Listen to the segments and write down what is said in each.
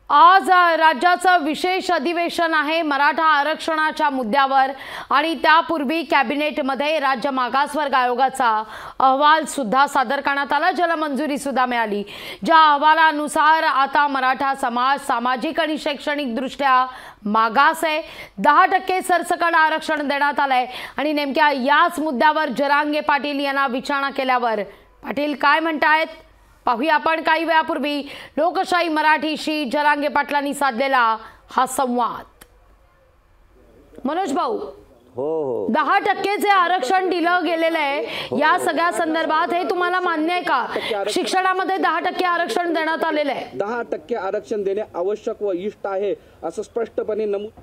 आज राज्याचं विशेष अधिवेशन आहे मराठा आरक्षणाच्या मुद्द्यावर आणि त्यापूर्वी कॅबिनेटमध्ये राज्य मागासवर्ग आयोगाचा अहवाल सुद्धा सादर करण्यात आला, ज्याला मंजुरी सुद्धा मिळाली। ज्या अहवालानुसार आता मराठा समाज सामाजिक आणि शैक्षणिक दृष्ट्या मागास आहे। 10% सरसकट आरक्षण देण्यात आलंय आणि नेमक्या याच मुद्द्यावर जरांगे पाटील यांना विचारणा केल्यावर पाटील काय म्हणतायत पाहूया आपण। काही वेळापूर्वी लोकशाही मराठीशी जरांगे पाटलांनी साधलेला हा संवाद। मनोज भाऊ, हो 10% आरक्षण दिलं गेलेलं आहे, या सगळ्या संदर्भात हे तुम्हाला मान्य आहे का? शिक्षणामध्ये 10% आरक्षण देण्यात आलेलं आहे। 10% आरक्षण देणे आवश्यक व इष्ट आहे असं स्पष्टपणे नमूद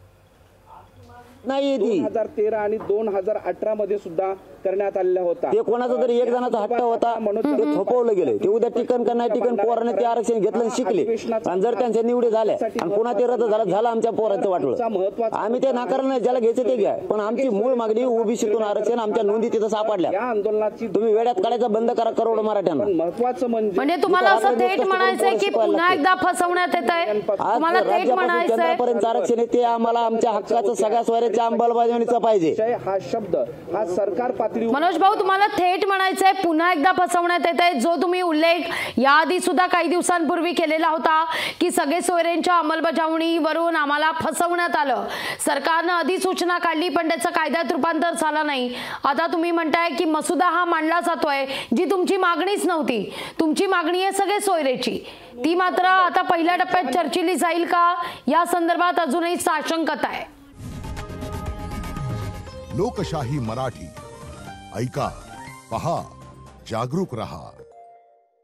नाही। 2013 आणि 2018 मध्ये सुद्धा करण्यात आलेला होता। ते कोणाचा तरी एक जणाचा हट्ट होता म्हणून ते थोपवलं गेले। ते उद्या टिकन का नाही टिकन पोराने ते आरक्षण घेतलं शिकले आणि जर त्यांच्या निवडी झाल्या आणि पुन्हा ते रद्द झालं आमच्या पोराचं वाटलं, आम्ही ते नाकारलं नाही, ज्याला घ्यायचं ते घ्या, पण आमची मूळ मागणी ओबीसीतून आरक्षण आमच्या नोंदी तिथं सापडल्या। या आंदोलनाची तुम्ही वेड्यात काढायचं बंद करा करोड मराठ्यांना। महत्त्वाचं म्हणजे तुम्हाला असं थेट म्हणायचंय की पुन्हा एकदा फसवण्यात येत आहे? तुम्हाला थेट म्हणायचंय केंद्रापर्यंत आरक्षण आहे ते आम्हाला आमच्या हक्काचं सगळ्या सोयऱ्याच्या अंमलबजावणीचं पाहिजे। हा शब्द हा सरकार पातळी मनोज भाऊ तुम्हाला थेट म्हणायचंय पुन्हा एकदा फसवण्यात येत आहे, जो तुम्ही उल्लेख याआधी सुद्धा काही दिवसांपूर्वी केलेला होता की सगळे सोयऱ्यांच्या अंमलबजावणीवरून आम्हाला फसवण्यात आलं। सरकारनं अधिसूचना काढली पण त्याचं कायद्यात रूपांतर झालं नाही। आता तुम्ही म्हणताय की मसुदा हा मांडला जातोय, जी तुमची मागणीच नव्हती। तुमची मागणी आहे सगळे सोयरेची, ती मात्र आता पहिल्या टप्प्यात चर्चिली जाईल का, या संदर्भात अजूनही साशंकता आहे। लोकशाही मराठी ऐका, पहा, जागरूक रहा।